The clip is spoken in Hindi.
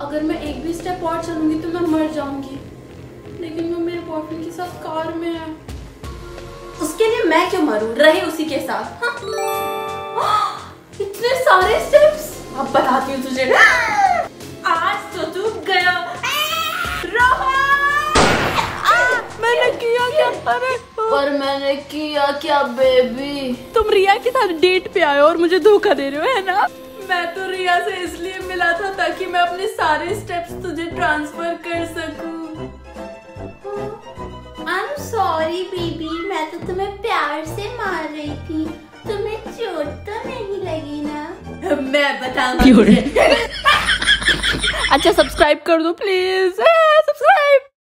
अगर मैं एक भी स्टेप और चलूंगी तो मैं मर जाऊंगी, लेकिन वो मेरे बॉयफ्रेंड के साथ कार में है। उसके लिए मैं क्यों मरूं, रहे उसी के साथ। हाँ? इतने सारे स्टेप्स। अब बताती हूँ तुझे। आज तो तू गया। मैंने किया क्या? अरे पर मैंने किया क्या बेबी? तुम रिया के साथ डेट पे आए हो और मुझे धोखा दे रहे हो, है ना? मैं तो रिया से इसलिए मिला था ताकि मैं अपने सारे स्टेप्स तुझे ट्रांसफर कर सकूं। I'm sorry बेबी, मैं तो तुम्हें प्यार से मार रही थी। तुम्हें चोट तो नहीं लगी ना? मैं बताऊंगी। अच्छा सब्सक्राइब कर दो प्लीज।